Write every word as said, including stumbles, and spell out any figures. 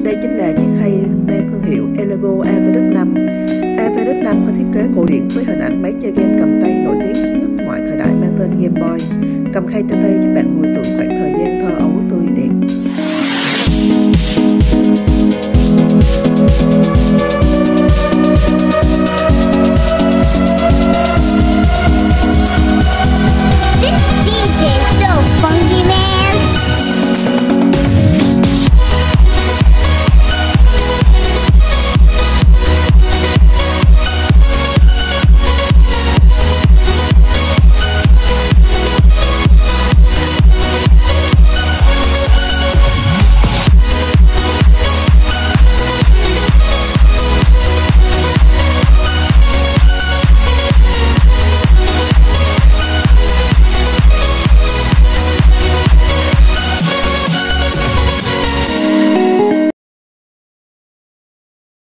Đây chính là chiếc khay mang thương hiệu Elago A W năm. A W năm có thiết kế cổ điển với hình ảnh máy chơi game cầm tay nổi tiếng nhất mọi thời đại mang tên Gameboy. Cầm khay trên tay giúp bạn hồi tưởng khoảng thời gian thơ ấu